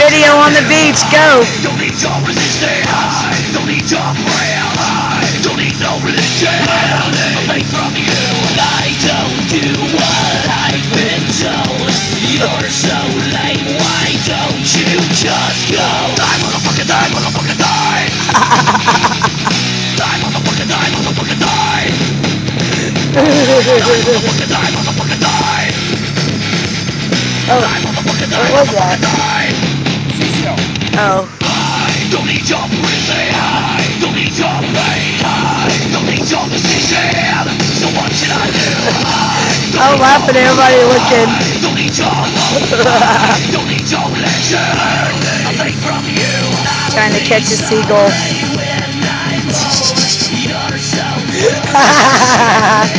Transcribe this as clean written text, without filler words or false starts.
video on the beach. Go. Don't need your resistance. Don't need your prayer. Don't need no religion. Away from you. I don't do what I've been told. You're so lame. Why don't you just go? Die, motherfucker, die, motherfucker, die. Die, motherfucker, die, motherfucker, die. Motherfucker, die, motherfucker, die. Oh, Die, motherfucker, die, what was that? die. Oh. I don't need your prison. I don't need your pain. I don't need your decision. So what should I do? I'm laughing at everybody looking. I don't need your love. I don't need your lecture. Away from you. Trying to catch a seagull. You're so